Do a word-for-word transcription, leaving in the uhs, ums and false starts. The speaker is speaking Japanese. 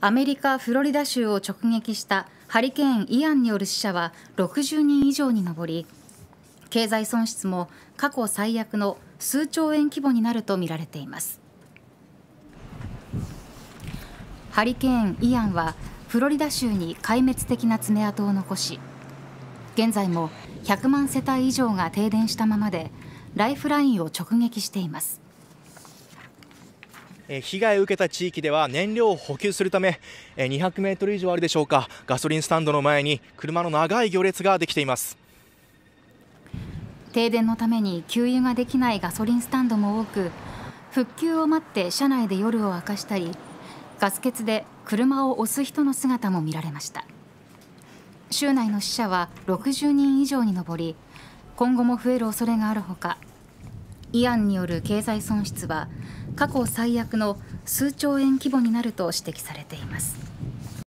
アメリカ・フロリダ州を直撃したハリケーン・イアンによる死者はろくじゅうにん以上に上り、経済損失も過去最悪の数兆円規模になるとみられています。ハリケーン・イアンはフロリダ州に壊滅的な爪痕を残し、現在もひゃくまん世帯以上が停電したままでライフラインを直撃しています。 被害を受けた地域では燃料を補給するためにひゃくメートル以上あるでしょうか、ガソリンスタンドの前に車の長い行列ができています。 停電のために給油ができないガソリンスタンドも多く、復旧を待って車内で夜を明かしたり、ガス欠で車を押す人の姿も見られました。州内の死者はろくじゅうにん以上に上り、今後も増える恐れがあるほか、イアンによる経済損失は過去最悪の数兆円規模になると指摘されています。